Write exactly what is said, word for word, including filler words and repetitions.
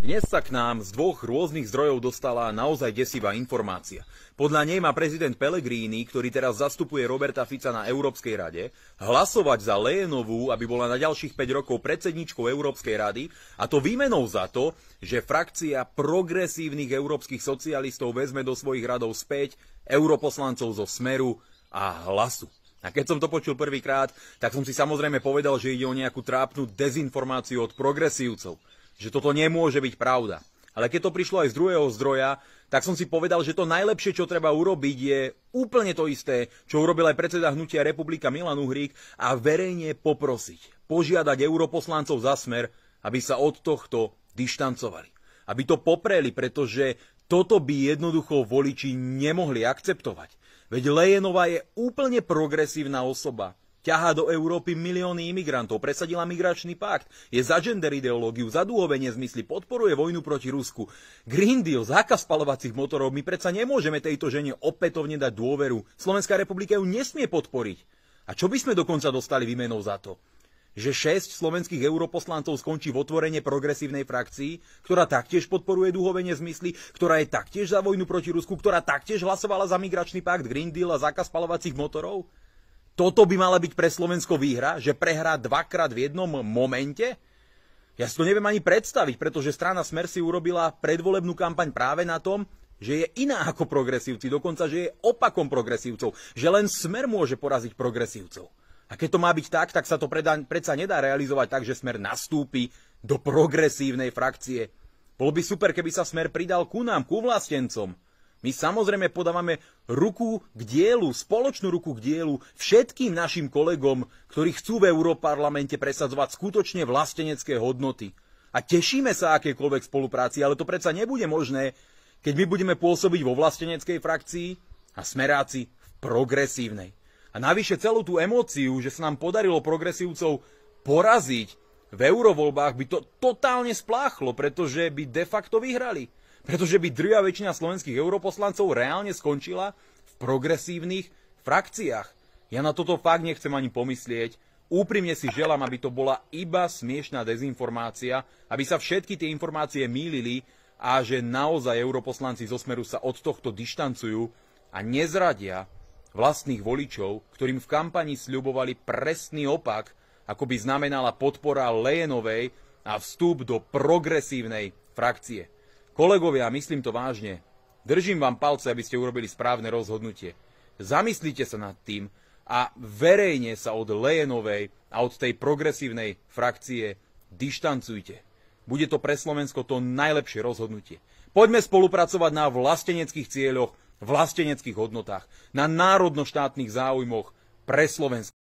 Dnes sa k nám z dvoch rôznych zdrojov dostala naozaj desivá informácia. Podľa nej má prezident Pellegrini, ktorý teraz zastupuje Roberta Fica na Európskej rade, hlasovať za Leyenovú, aby bola na ďalších päť rokov predsedníčkou Európskej rady, a to výmenou za to, že frakcia progresívnych európskych socialistov vezme do svojich radov späť europoslancov zo Smeru a Hlasu. A keď som to počul prvýkrát, tak som si samozrejme povedal, že ide o nejakú trápnu dezinformáciu od progresívcov. Že toto nemôže byť pravda. Ale keď to prišlo aj z druhého zdroja, tak som si povedal, že to najlepšie, čo treba urobiť, je úplne to isté, čo urobil aj predseda hnutia Republika Milan Uhrík, a verejne poprosiť, požiadať europoslancov za Smer, aby sa od tohto dištancovali. Aby to popreli, pretože toto by jednoducho voliči nemohli akceptovať. Veď Leyenová je úplne progresívna osoba. Ťahá do Európy milióny imigrantov, presadila migračný pakt, je za gender ideológiu, za dúhové nezmysly, podporuje vojnu proti Rusku. Green Deal, zákaz spaľovacích motorov, my predsa nemôžeme tejto žene opätovne dať dôveru. Slovenská republika ju nesmie podporiť. A čo by sme dokonca dostali výmenou za to? Že šesť slovenských europoslancov skončí v otvorene progresívnej frakcii, ktorá taktiež podporuje dúhové nezmysly, ktorá je taktiež za vojnu proti Rusku, ktorá taktiež hlasovala za migračný pakt, Green Deal a zákaz spaľovacích motorov? Toto by mala byť pre Slovensko výhra, že prehrá dvakrát v jednom momente? Ja si to neviem ani predstaviť, pretože strana Smer si urobila predvolebnú kampaň práve na tom, že je iná ako progresívci, dokonca, že je opakom progresívcov, že len Smer môže poraziť progresívcov. A keď to má byť tak, tak sa to predsa nedá realizovať tak, že Smer nastúpi do progresívnej frakcie. Bolo by super, keby sa Smer pridal ku nám, ku vlastencom. My samozrejme podávame ruku k dielu, spoločnú ruku k dielu všetkým našim kolegom, ktorí chcú v Európarlamente presadzovať skutočne vlastenecké hodnoty. A tešíme sa akékoľvek spolupráci, ale to predsa nebude možné, keď my budeme pôsobiť vo vlasteneckej frakcii a Smeráci v progresívnej. A navyše celú tú emóciu, že sa nám podarilo progresívcov poraziť v eurovoľbách, by to totálne spláchlo, pretože by de facto vyhrali. Pretože by drvivá väčšina slovenských europoslancov reálne skončila v progresívnych frakciách. Ja na toto fakt nechcem ani pomyslieť. Úprimne si želám, aby to bola iba smiešná dezinformácia, aby sa všetky tie informácie mýlili a že naozaj europoslanci zo Smeru sa od tohto dištancujú a nezradia vlastných voličov, ktorým v kampani sľubovali presný opak, ako by znamenala podpora Leyenovej a vstup do progresívnej frakcie. Kolegovia, myslím to vážne. Držím vám palce, aby ste urobili správne rozhodnutie. Zamyslite sa nad tým a verejne sa od Leyenovej a od tej progresívnej frakcie dištancujte. Bude to pre Slovensko to najlepšie rozhodnutie. Poďme spolupracovať na vlasteneckých cieľoch, vlasteneckých hodnotách, na národnoštátnych záujmoch pre Slovensko.